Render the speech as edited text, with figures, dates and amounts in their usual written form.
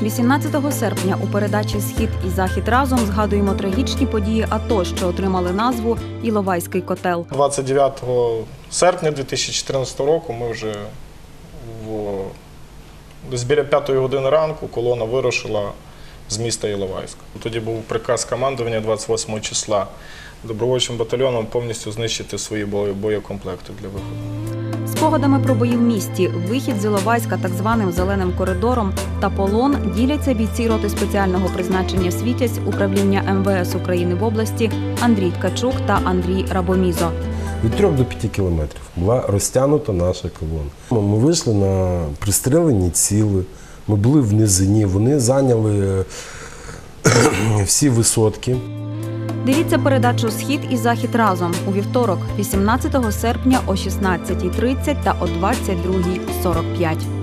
18 серпня у передачі «Схід і Захід разом» згадуємо трагічні події АТО, що отримали назву «Іловайський котел». 29 серпня 2014 року ми вже десь біля 5-ї години ранку колона вирушила з міста Іловайська. Тоді був приказ командування 28 числа добровольчим батальйоном повністю знищити свої боєкомплекти для виходу. Спогадами про бої в місті, вихід з Іловайська так званим «зеленим коридором» та полон діляться бійці роти спеціального призначення «Світязь» управління МВС України в області Андрій Ткачук та Андрій Рабомізо. Від 3 до 5 кілометрів була розтягнута наша колона. Ми вийшли на пристрелені ціли, ми були в низині, вони зайняли всі висотки. Дивіться передачу «Схід і Захід разом» у вівторок, 18 серпня о 16:30 та о 22:45.